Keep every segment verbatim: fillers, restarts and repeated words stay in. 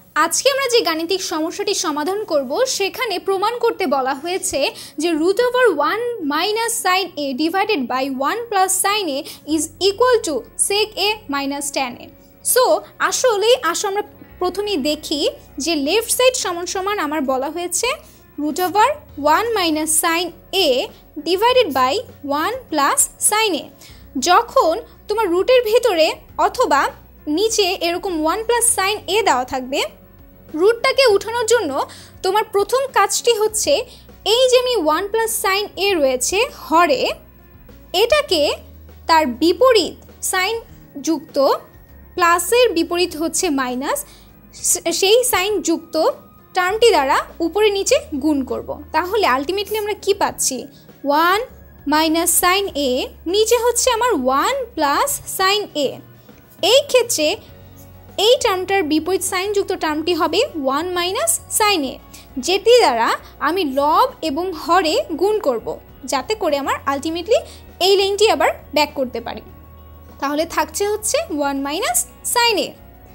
আজকে আমরা যে গাণিতিক সমস্যাটি সমাধান করব সেখানে প্রমাণ করতে বলা হয়েছে যে root over one minus sine A divided by one plus sine A is equal to sec A minus tan A. So আসলেই আসো আমরা প্রথমেই দেখি যে লেফট সাইড সমান সমান আমার বলা হয়েছে root over one minus sine A divided by one plus sine A. যখন তোমার রুটের ভিতরে অথবা নিচে এরকম ওয়ান প্লাস সাইন এ দেওয়া থাকবে, রুটটাকে উঠানোর জন্য তোমার প্রথম কাজটি হচ্ছে এই যে আমি ওয়ান প্লাস সাইন এ রয়েছে হরে, এটাকে তার বিপরীত সাইন যুক্ত, প্লাসের বিপরীত হচ্ছে মাইনাস, সেই সাইন যুক্ত টার্মটি দ্বারা উপরে নিচে গুণ করব। তাহলে আলটিমেটলি আমরা কি পাচ্ছি, ওয়ান মাইনাস সাইন এ, নিচে হচ্ছে আমার ওয়ান প্লাস সাইন এ। এই ক্ষেত্রে এই টার্মটার বিপরীত সাইনযুক্ত টার্মটি হবে ওয়ান মাইনাস সাইন এ, যেটি দ্বারা আমি লব এবং হরে গুণ করব, যাতে করে আমার আলটিমেটলি এই লাইনটি আবার ব্যাক করতে পারি। তাহলে থাকছে হচ্ছে ওয়ান মাইনাস সাইন এ।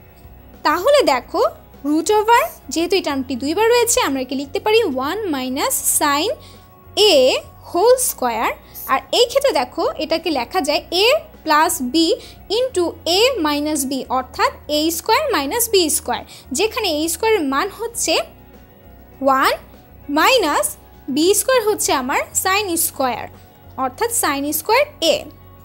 তাহলে দেখো রুট ওভার, যেহেতু এই টার্মটি দুইবার রয়েছে, আমরা একে লিখতে পারি one minus sine A whole square. আর এই ক্ষেত্রে দেখো এটাকে লেখা যায় A plus B into A minus B, অর্থাৎ A square minus B square, যেখানে এ স্কোয়ারের মান হচ্ছে ওয়ান মাইনাস বি স্কোয়ার হচ্ছে আমার সাইন স্কোয়ার, অর্থাৎ সাইন স্কোয়ার এ।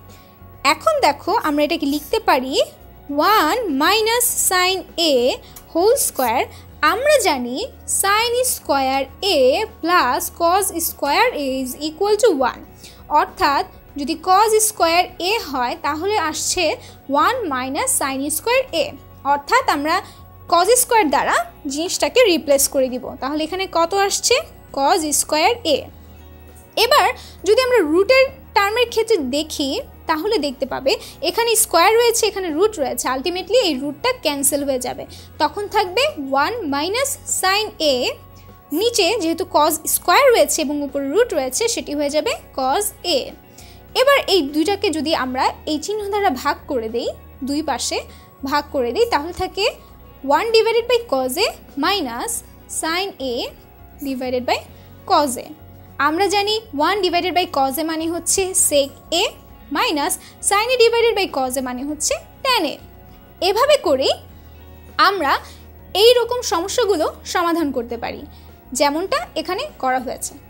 এখন দেখো আমরা এটাকে লিখতে পারি one minus sine A whole square. আমরা জানি sine square A plus cos square A is equal to one, অর্থাৎ যদি কজ স্কোয়ার এ হয় তাহলে আসছে one minus sine square A, অর্থাৎ আমরা কজ স্কোয়ার দ্বারা জিনিসটাকে রিপ্লেস করে দিব। তাহলে এখানে কত আসছে, কজ স্কোয়ার এ। এবার যদি আমরা রুটের টার্মের ক্ষেত্রে দেখি তাহলে দেখতে পাবে এখানে স্কোয়ার রয়েছে, এখানে রুট রয়েছে, আলটিমেটলি এই রুটটা ক্যান্সেল হয়ে যাবে, তখন থাকবে ওয়ান মাইনাস সাইন এ, নিচে যেহেতু কজ স্কোয়ার রয়েছে এবং উপরে রুট রয়েছে সেটি হয়ে যাবে কজ এ। এবার এই দুইটাকে যদি আমরা এই চিহ্ন দ্বারা ভাগ করে দেই, দুই পাশে ভাগ করে দিই, তাহলে থাকে one divided by cos A minus sine A divided by cos A. আমরা জানি one divided by cos A মানে হচ্ছে sec A minus sine A divided by cos A মানে হচ্ছে ট্যান এ। এভাবে করেই আমরা এই রকম সমস্যাগুলো সমাধান করতে পারি, যেমনটা এখানে করা হয়েছে।